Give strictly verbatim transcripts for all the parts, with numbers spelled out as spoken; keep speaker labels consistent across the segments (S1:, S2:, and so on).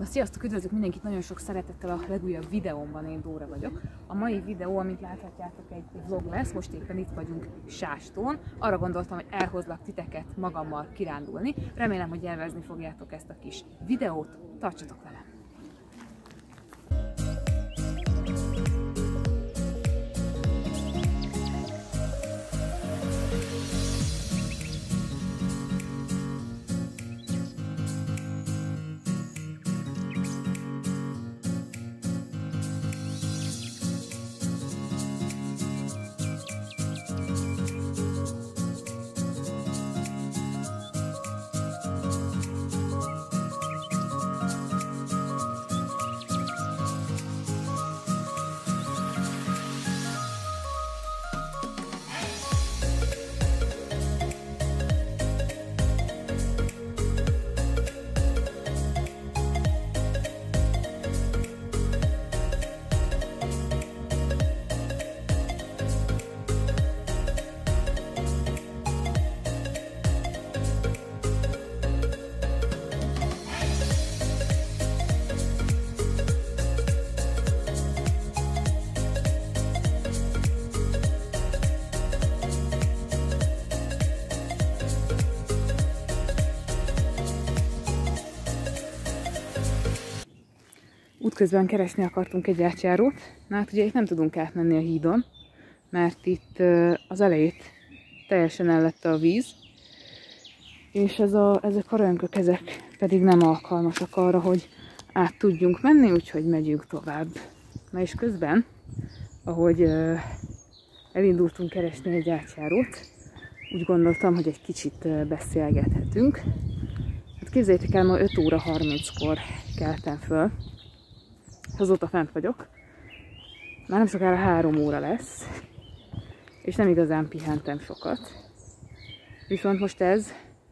S1: Sziasztok, üdvözlök mindenkit nagyon sok szeretettel a legújabb videómban, én Dóra vagyok. A mai videó, amit láthatjátok, egy vlog lesz, most éppen itt vagyunk Sástón. Arra gondoltam, hogy elhozlak titeket magammal kirándulni. Remélem, hogy élvezni fogjátok ezt a kis videót. Tartsatok velem! Útközben keresni akartunk egy átjárót, na hát ugye itt nem tudunk átmenni a hídon, mert itt az elejét teljesen ellette a víz, és ez a, ezek a rönkök, ezek pedig nem alkalmasak arra, hogy át tudjunk menni, úgyhogy megyünk tovább. Na és közben, ahogy elindultunk keresni egy átjárót, úgy gondoltam, hogy egy kicsit beszélgethetünk. Hát képzeljétek el, ma öt óra harminckor keltem föl. Azóta fent vagyok. Már nem sokára három óra lesz, és nem igazán pihentem sokat. Viszont most ez,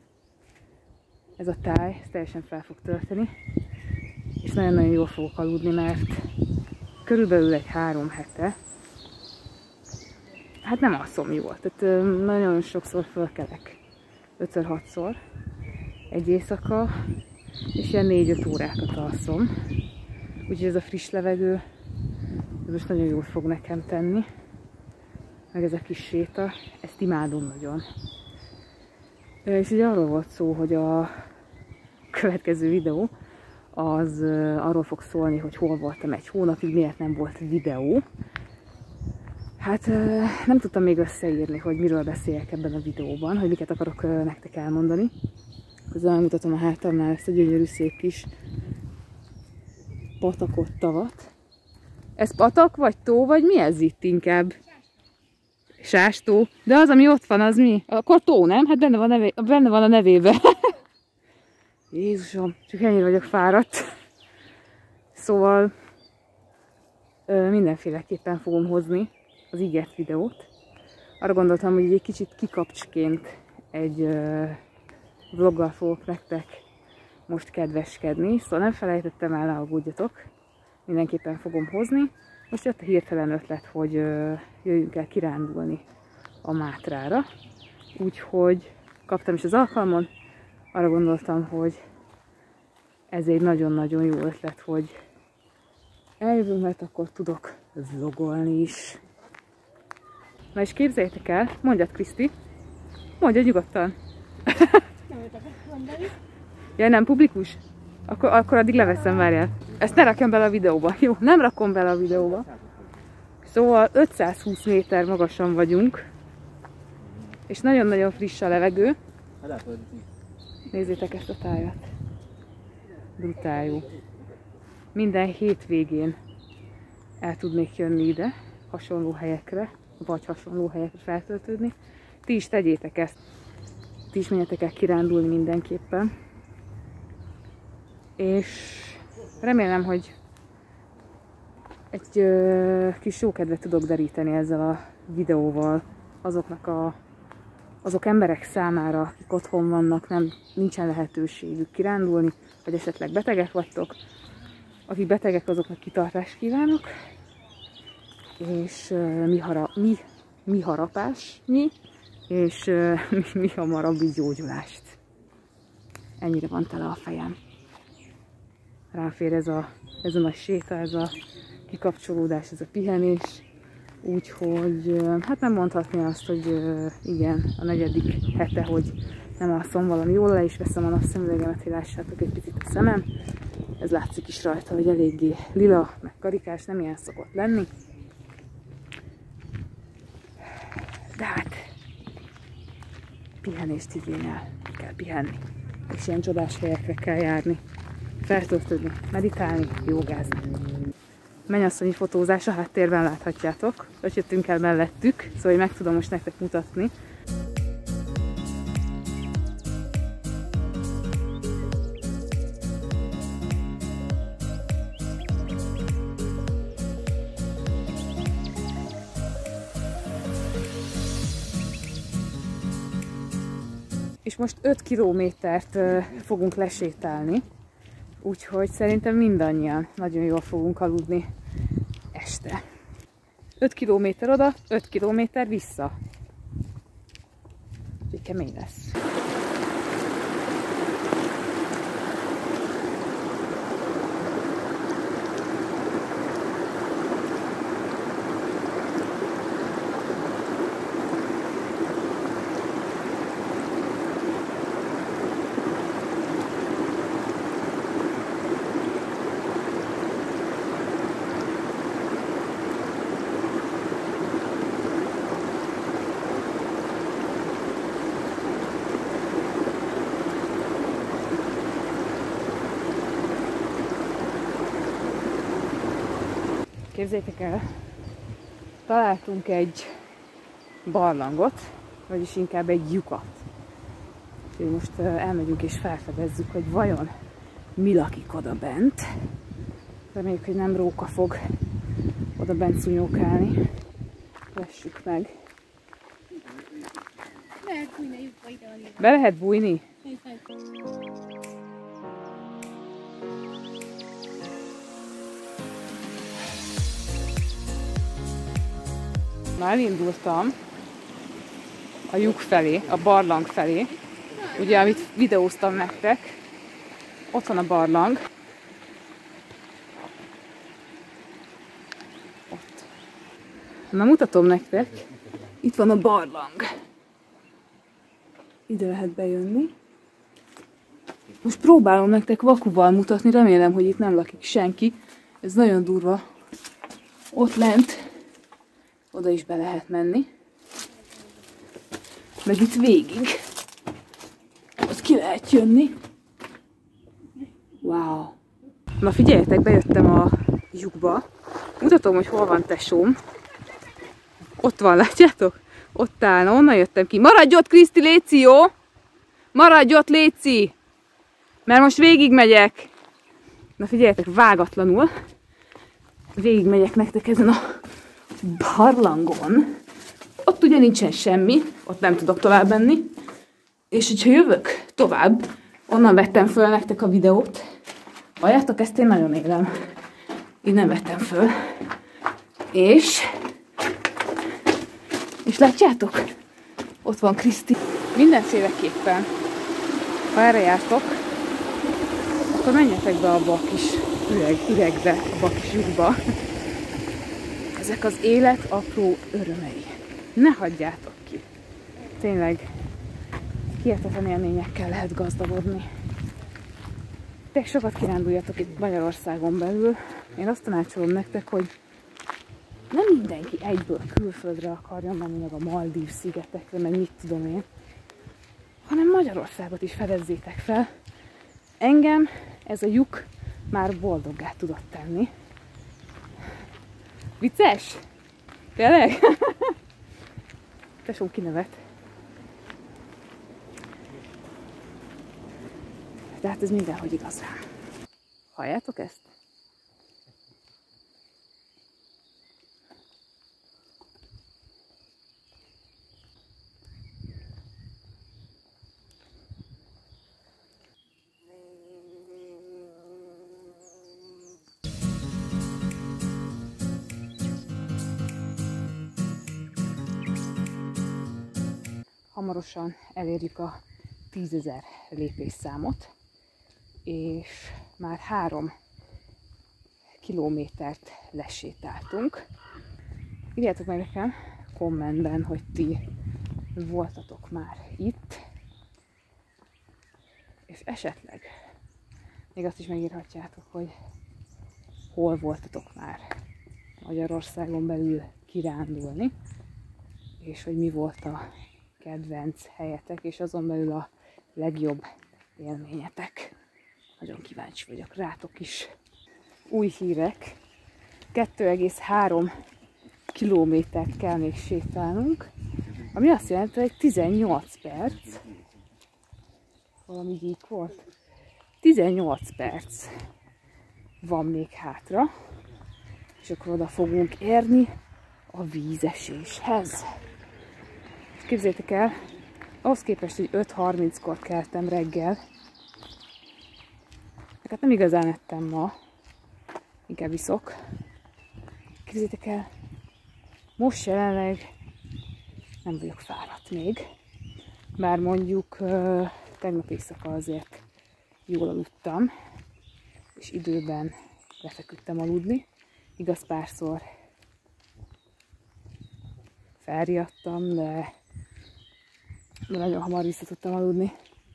S1: ez a táj, ez teljesen fel fog tölteni, és nagyon-nagyon jól fogok aludni, mert körülbelül egy három hete, hát nem alszom jól, tehát nagyon sokszor fölkelek, ötször-hatszor egy éjszaka, és ilyen négy-öt órákat alszom. Úgyhogy ez a friss levegő, ez most nagyon jól fog nekem tenni. Meg ez a kis séta, ezt imádom nagyon. És ugye arról volt szó, hogy a következő videó az arról fog szólni, hogy hol voltam egy hónapig, miért nem volt videó. Hát nem tudtam még összeírni, hogy miről beszéljek ebben a videóban, hogy miket akarok nektek elmondani. Közben megmutatom a hátamnál ezt a gyönyörű szép kis patakot, tavat. Ez patak, vagy tó, vagy mi ez itt inkább? Sástó. De az, ami ott van, az mi? Akkor tó, nem? Hát benne van, nevé, benne van a nevében. Jézusom, csak ennyire vagyok fáradt. Szóval mindenféleképpen fogom hozni az ígért videót. Arra gondoltam, hogy egy kicsit kikapcsként egy vloggal fogok nektek most kedveskedni, szóval nem felejtettem el, ne aggódjatok, mindenképpen fogom hozni. Most jött a hirtelen ötlet, hogy jöjjünk el kirándulni a Mátrára, úgyhogy kaptam is az alkalmon, arra gondoltam, hogy ez egy nagyon-nagyon jó ötlet, hogy eljövünk, mert akkor tudok vlogolni is. Na és képzeljétek el, mondjad Kriszti, mondja nyugodtan.
S2: Nem jöttek ezt mondani.
S1: Ja, nem publikus? Akkor, akkor addig leveszem, várjál. Ezt ne rakjam bele a videóba. Jó, nem rakom bele a videóba. Szóval ötszázhúsz méter magasan vagyunk. És nagyon-nagyon friss a levegő. Nézzétek ezt a tájat. Brutál jó. Minden hétvégén el tudnék jönni ide, hasonló helyekre, vagy hasonló helyekre feltöltődni. Ti is tegyétek ezt. Ti is menjetek el kirándulni mindenképpen. És remélem, hogy egy ö, kis jó kedvet tudok deríteni ezzel a videóval azoknak a, azok emberek számára, akik otthon vannak, nem, nincsen lehetőségük kirándulni, vagy esetleg betegek vagytok. Akik betegek, azoknak kitartást kívánok, és ö, mi, hara, mi, mi harapás, mi, és ö, mi, mi hamarabbi gyógyulást. Ennyire van tele a fejem. ráfér ez a, ez a nagy séta, ez a kikapcsolódás, ez a pihenés. Úgyhogy hát nem mondhatni azt, hogy igen, a negyedik hete, hogy nem alszom valami jól, le is veszem a napszemüvegemet, hogy lássátok egy picit a szemem. Ez látszik is rajta, hogy eléggé lila, meg karikás, nem ilyen szokott lenni. De hát pihenést igényel, kell pihenni. És ilyen csodás helyekre kell járni, feltöltődni, meditálni, jogázni. Mennyasszonyi fotózás a háttérben láthatjátok. Öt jöttünk el mellettük, szóval meg tudom most nektek mutatni. És most öt kilométert fogunk lesétálni, úgyhogy szerintem mindannyian nagyon jól fogunk aludni este. öt kilométer oda, öt kilométer vissza. Úgyhogy kemény lesz. Képzeljétek el, találtunk egy barlangot, vagyis inkább egy lyukat. Úgyhogy most elmegyünk és felfedezzük, hogy vajon mi lakik oda bent. Reméljük, hogy nem róka fog oda bent szúnyókálni. Lessük meg.
S2: Lehet bújni a lyukba, ide van ide.
S1: Be lehet bújni? Már indultam a lyuk felé, a barlang felé, ugye, amit videóztam nektek. Ott van a barlang. Ott. Na, mutatom nektek. Itt van a barlang. Ide lehet bejönni. Most próbálom nektek vakuval mutatni, remélem, hogy itt nem lakik senki. Ez nagyon durva. Ott lent. Oda is be lehet menni. Meg itt végig. Ott ki lehet jönni. Wow. Na figyeljetek, bejöttem a lyukba. Mutatom, hogy hol van tesóm. Ott van, látjátok? Ott áll, onnan jöttem ki. Maradj ott, Kriszti, léci, jó? Maradj ott, léci! Mert most végig megyek. Na figyeljetek, vágatlanul. Végig megyek nektek ezen a barlangon. Ott ugye nincsen semmi, ott nem tudok tovább menni. És hogyha jövök tovább, onnan vettem föl nektek a videót. Halljátok, ezt én nagyon élem. Így nem vettem föl. És... És látjátok? Ott van Kriszti. Mindenféleképpen, ha erre jártok, akkor menjetek be abba a kis üreg, üregbe, abba a kis lyukba. Ezek az élet apró örömei. Ne hagyjátok ki. Tényleg, hihetetlen élményekkel lehet gazdagodni. Te sokat kiránduljatok itt Magyarországon belül. Én azt tanácsolom nektek, hogy nem mindenki egyből külföldre akarjon menni, meg a Maldív szigetekre, meg mit tudom én, hanem Magyarországot is fedezzétek fel. Engem ez a lyuk már boldoggá tudott tenni. Vicces? Tényleg? Tesóm kinevet. De hát ez mindenhogy igaz rám. Halljátok ezt? Hamarosan elérjük a tízezer lépésszámot, és már három kilométert lesétáltunk. Írjátok meg nekem kommentben, hogy ti voltatok már itt, és esetleg még azt is megírhatjátok, hogy hol voltatok már Magyarországon belül kirándulni, és hogy mi volt a kedvenc helyetek, és azon belül a legjobb élményetek. Nagyon kíváncsi vagyok rátok is. Új hírek. kettő egész három kilométert kell még sétálnunk, ami azt jelenti, hogy tizennyolc perc. Valami így volt. tizennyolc perc van még hátra, és akkor oda fogunk érni a vízeséshez. És képzeljétek el, ahhoz képest, hogy öt harminckor keltem reggel, hát nem igazán ettem ma, inkább iszok. Képzeljétek el, most jelenleg nem vagyok fáradt még, bár mondjuk uh, tegnap éjszaka azért jól aludtam, és időben lefeküdtem aludni. Igaz, párszor felriadtam, de, de nagyon hamar vissza tudtam aludni.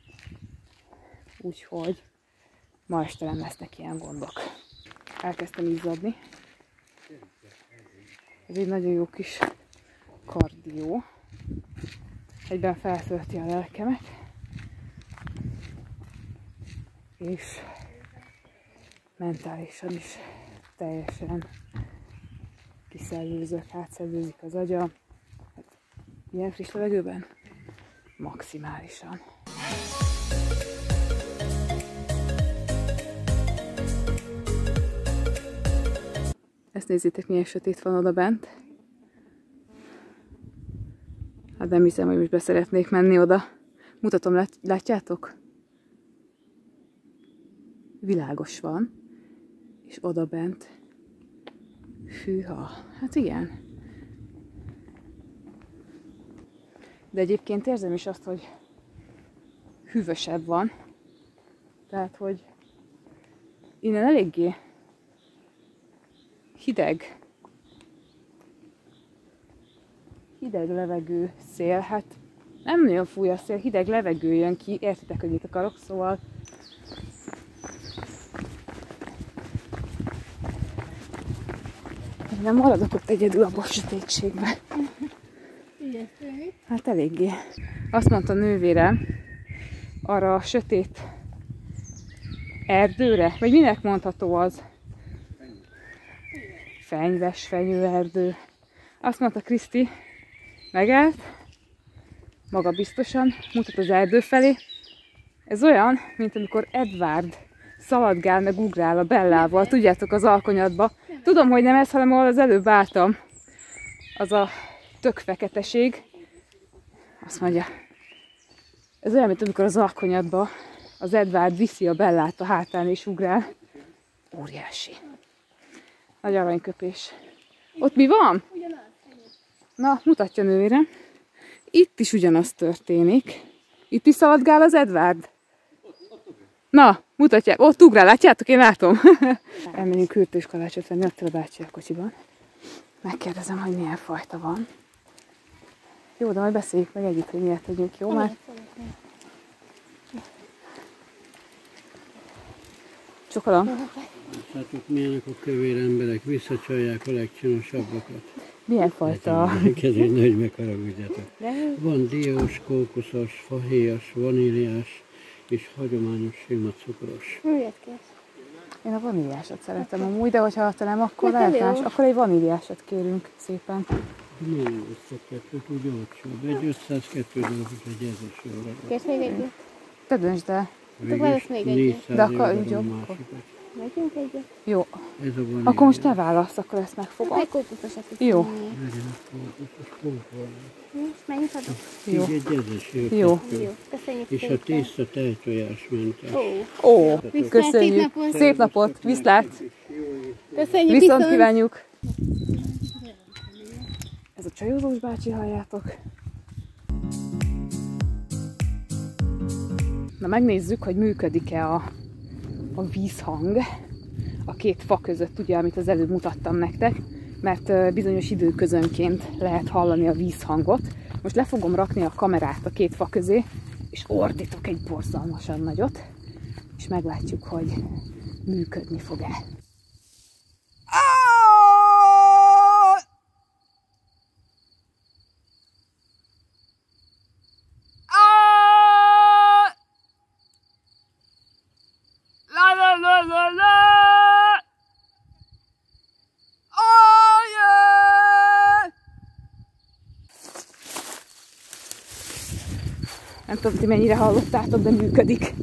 S1: Úgyhogy ma este nem lesznek ilyen gondok. Elkezdtem izzadni. Ez egy nagyon jó kis kardió. Egyben feltölti a lelkemet. És mentálisan is teljesen kiszellőzök, átszellőzik az agyam. Hát, ilyen friss levegőben maximálisan. Ezt nézzétek, milyen sötét van oda bent. Hát nem hiszem, hogy most be szeretnék menni oda. Mutatom, lát, látjátok? Világos van. És oda bent. Hűha. Hát igen. De egyébként érzem is azt, hogy hűvösebb van. Tehát, hogy innen eléggé hideg. Hideg levegő, szél. Hát nem nagyon fúj a szél, hideg levegő jön ki. Értitek, hogy mit akarok, szóval nem maradok ott egyedül abban a sötétségben. Hát eléggé. Azt mondta nővérem arra a sötét erdőre, vagy minek mondható az? Fenyves fenyőerdő. Azt mondta Kriszti, megállt, maga biztosan, mutat az erdő felé. Ez olyan, mint amikor Edward szaladgál meg ugrál a Bellával, tudjátok, az alkonyatba. Tudom, hogy nem ez, hanem ahol az előbb álltam. Az a tök feketeség. Azt mondja, ez olyan, mint amikor az alkonyatba az Edward viszi a Bellát a hátán és ugrál. Óriási. Nagy aranyköpés. Ott mi van? Na, mutatja nővérem. Itt is ugyanaz történik. Itt is szaladgál az Edward. Na, mutatják. Ott ugrál, látjátok? Én látom. Elmegyünk kürtős kalácsot venni, ott a bácsi a kocsiban. Megkérdezem, hogy milyen fajta van. Jó, de majd beszéljük meg együtt, hogy miért tegyünk, jó már? Csokolom.
S3: Látjátok, milyenek a kövér emberek, visszacsalják a legcsinosabbakat.
S1: Milyen fajta?
S3: Ez egy nagy megharagudjatok. Van diós, kókuszos, fahéjas, vaníliás és hagyományos sima cukros.
S2: Miért kész?
S1: Én a vaníliásat szeretem amúgy, de hogyha te nem, akkor lehet más. Akkor egy vaníliásat kérünk szépen.
S3: Nem összekettőt, úgy olcsóbb. Egy ötszázkettő dolgos, egy ezer jóra.
S2: Kész még egyet?
S1: Te döntsd el.
S2: Végülis
S3: négyszáz
S1: De akkor
S3: euróra
S1: így jó.
S3: a másikat.
S2: Megyünk egyet?
S1: Jó.
S3: Ez a vanília.
S1: Akkor most te válasz, akkor ezt megfogom.
S2: Egy kókuszosat is.
S1: Jó.
S3: Legyen a kókuszos kókuszos.
S2: És mennyit adok?
S1: Jó.
S3: Így egy ezer
S1: Jó.
S2: Jó, köszönjük
S3: És a tészta tejtojásmentes.
S2: Ó,
S1: Ó,
S2: Viszlát,
S1: köszönjük.
S2: szép napot.
S1: Szép napot, viszlát.
S2: köszönjük
S1: Viszont kívánjuk. Ez a csajozós bácsi, halljátok. Na megnézzük, hogy működik-e a, a vízhang a a két fa között, ugye, amit az előbb mutattam nektek, mert bizonyos időközönként lehet hallani a vízhangot. Most le fogom rakni a kamerát a két fa közé, és ordítok egy borzalmasan nagyot, és meglátjuk, hogy működni fog-e. Nem tudom, ti mennyire hallottátok, de működik.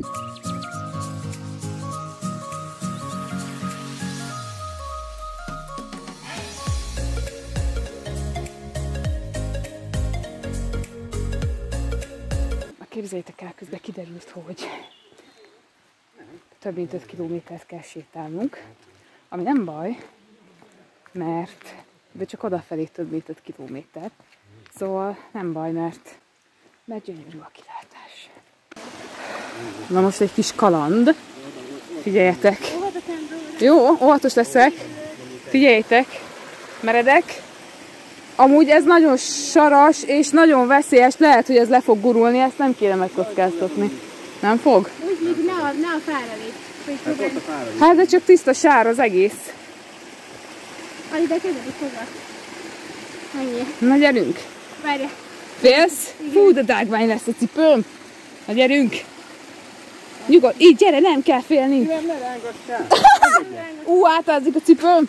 S1: Képzeljétek el, közben kiderült, hogy több mint öt kilométert kell sétálnunk, ami nem baj, mert de csak odafelé több mint öt kilométer. Szóval nem baj, mert, mert gyönyörű a kilátás. Na most egy kis kaland. Figyeljetek! Jó, óvatos leszek. Figyeljétek! Meredek. Amúgy ez nagyon saras és nagyon veszélyes, lehet, hogy ez le fog gurulni, ezt nem kéne megkockáztatni. Nem fog?
S2: Úgy még ne a, ne a fára légy.
S1: Hát de csak tiszta sár az egész.
S2: Ali, de kezdődik hozzá. Annyi.
S1: Na gyerünk!
S2: Várja.
S1: Félsz? Fú, de drágvány lesz a cipőm! Na gyerünk! Nyugodt, így gyere, nem kell félni!
S3: Nem, ne rángassál!
S1: Ú, átázik a cipőm!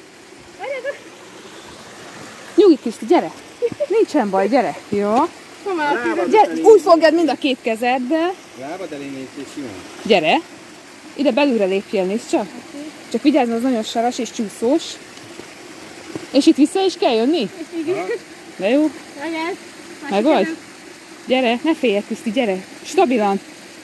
S1: Nyugi Kriszti, gyere! Nincsen baj, gyere! Jó? Gyere, úgy fogad mind a két kezeddel.
S3: Lábad elé nézd és jó.
S1: Gyere! Ide belülre lépjél, nézd csak! Csak vigyázz, az nagyon saras és csúszós. És itt vissza is kell jönni? De jó. Meg vagy? Gyere, ne félj, Kriszti, gyere! Stabilan!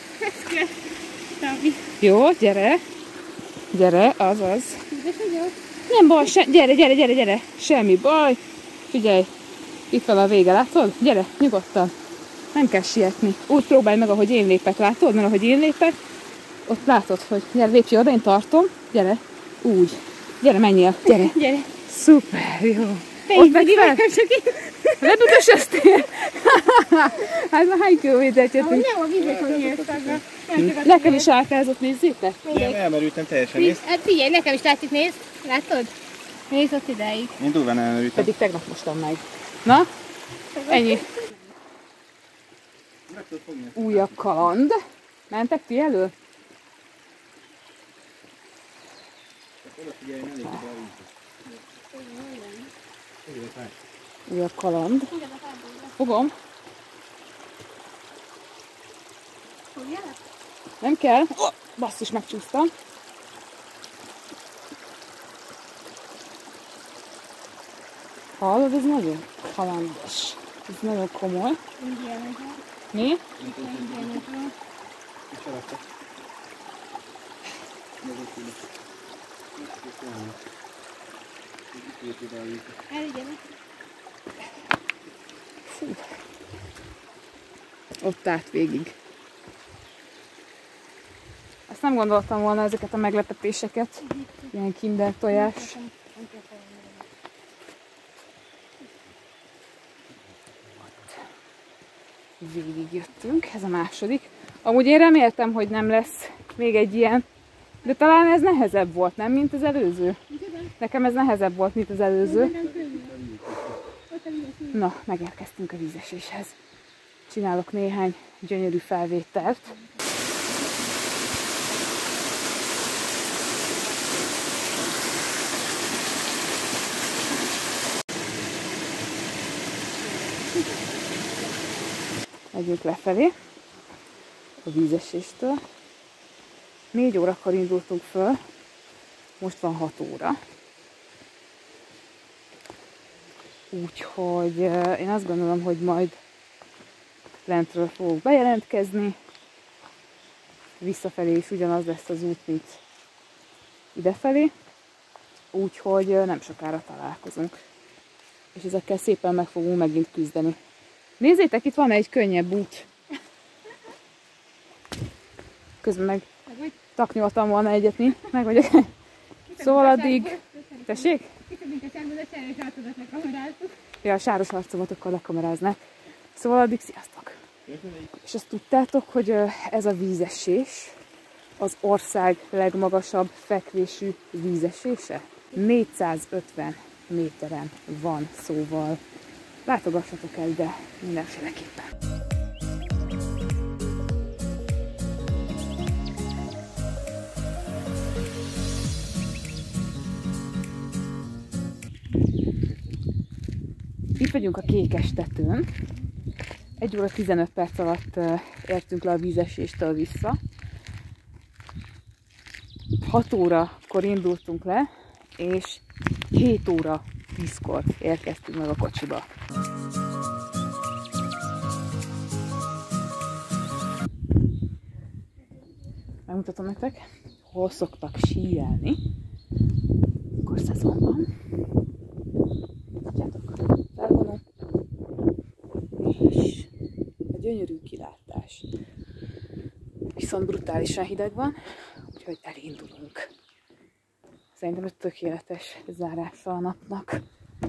S1: Jó, gyere! Gyere, azaz. Nem baj, se, gyere, gyere, gyere, gyere! Semmi baj! Figyelj! Itt van a vége, látod? Gyere, nyugodtan! Nem kell sietni. Úgy próbálj meg, ahogy én lépek, látod? Mert ahogy én lépek, ott látod, hogy gyere, lépj oda, én tartom. Gyere, úgy. Gyere, menjél, gyere.
S2: Gyere.
S1: Szuper, jó.
S2: Te
S1: Ott
S2: így
S1: meg
S2: vagy,
S1: fel.
S2: csak én.
S1: Lebüdösöztél? Hát már hány kilométert
S2: Ahogy
S1: jöttünk?
S2: nem a vizet, hogy nyílt.
S1: Nekem is átrázott, nézzétek.
S3: Nem, elmerültem teljesen, nézd.
S2: Hát figyelj, nekem is látszik, nézd. Látod? Nézd ott idáig.
S3: Én durván elmerültem.
S1: Pedig tegnap mostam meg. Na, ennyi. Újabb kaland. Mentek ti elő? Újabb kaland. Fogom. Nem kell. Oh, basszus, megcsúsztam. Hallod, ez nagyon kalandos. Ez nagyon komoly. Mi? Fú. Ott át végig. Azt nem gondoltam volna ezeket a meglepetéseket. Ilyen kinder tojás. Végig jöttünk, ez a második. Amúgy én reméltem, hogy nem lesz még egy ilyen, de talán ez nehezebb volt, nem, mint az előző? Nekem ez nehezebb volt, mint az előző. Na, megérkeztünk a vízeséshez. Csinálok néhány gyönyörű felvételt. Megyünk lefelé a vízeséstől. Négy órakor indultunk föl, most van hat óra. Úgyhogy én azt gondolom, hogy majd lentről fogok bejelentkezni. Visszafelé is ugyanaz lesz az út, mint idefelé. Úgyhogy nem sokára találkozunk. És ezekkel szépen meg fogunk megint küzdeni. Nézzétek, itt van egy könnyebb út. Közben meg taknyoltam volna egyet, mi? Meg vagyok. Szóval addig... Tessék?
S2: Kiszedünk a sárba, de cserélyes arcodat lekamerázzuk.
S1: Ja, a sáros arcomotokkal lekameráznak. Szóval addig sziasztok! És azt tudtátok, hogy ez a vízesés az ország legmagasabb fekvésű vízesése? négyszázötven méteren van, szóval látogassatok el ide mindenféleképpen. Itt vagyunk a Kékes tetőn. egy óra tizenöt perc alatt értünk le a vízeséstől vissza. hat órakor indultunk le, és hét óra tízkor érkeztünk meg a kocsiba. Megmutatom nektek, hol szoktak síelni, akkor szezonban. Látjátok, felvonó, és a gyönyörű kilátás. Viszont brutálisan hideg van, úgyhogy elindulunk. Szerintem ez tökéletes zárása a napnak.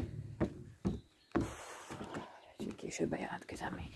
S1: Úgyhogy később bejelentkezem még.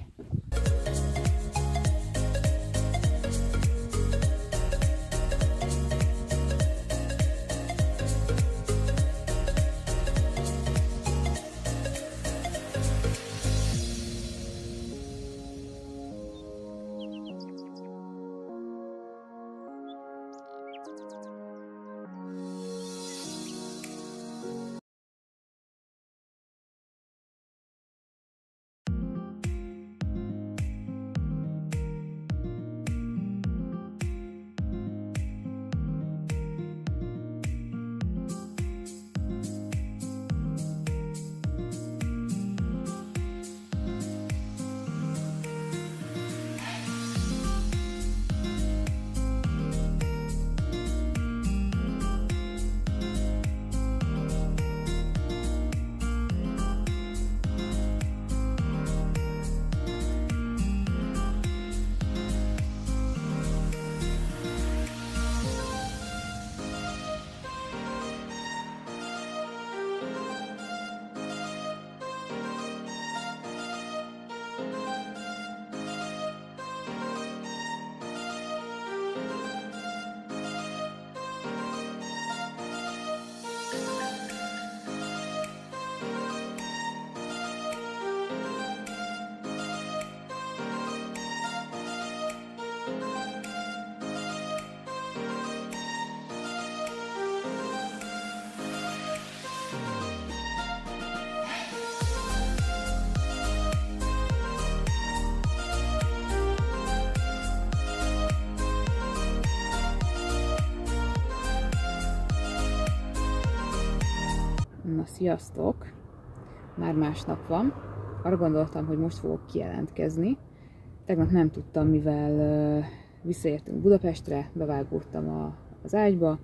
S1: Na, sziasztok! Már másnap van. Arra gondoltam, hogy most fogok kijelentkezni. Tegnap nem tudtam, mivel uh, visszaértünk Budapestre, bevágódtam a, az ágyba,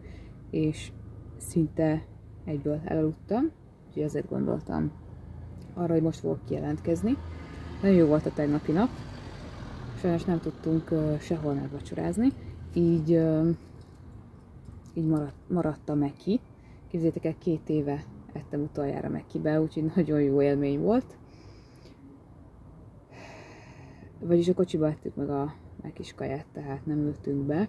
S1: és szinte egyből elaludtam, úgyhogy ezért gondoltam arra, hogy most fogok kijelentkezni. Nagyon jó volt a tegnapi nap. Sajnos nem tudtunk uh, sehol megvacsorázni, így, uh, így maradt, maradt a Meki. Képzeljétek el, két éve ettem utoljára Mekibe, úgyhogy nagyon jó élmény volt. Vagyis a kocsiba ettük meg a Mekis kaját, tehát nem ültünk be.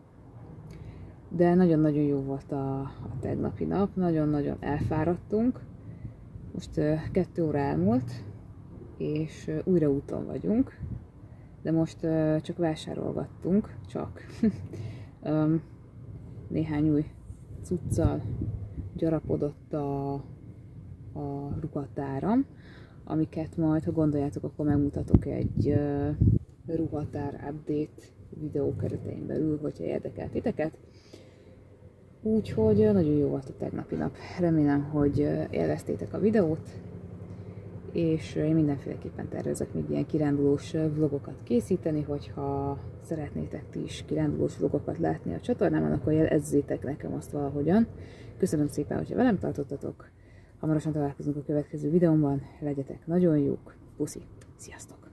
S1: De nagyon-nagyon jó volt a, a tegnapi nap, nagyon-nagyon elfáradtunk. Most uh, kettő óra elmúlt, és uh, újra úton vagyunk. De most uh, csak vásárolgattunk, csak um, néhány új cuccal gyarapodott a, a ruhatáram, amiket majd, ha gondoljátok, akkor megmutatok egy uh, ruhatár update videó keretein belül, hogyha érdekel titeket. Úgyhogy uh, nagyon jó volt a tegnapi nap. Remélem, hogy uh, élveztétek a videót, és uh, én mindenféleképpen tervezek még ilyen kirándulós uh, vlogokat készíteni, hogyha szeretnétek ti is kirándulós vlogokat látni a csatornámon, akkor jelezzétek nekem azt valahogyan. Köszönöm szépen, hogyha velem tartottatok. Hamarosan találkozunk a következő videómban. Legyetek nagyon jók. Puszi. Sziasztok!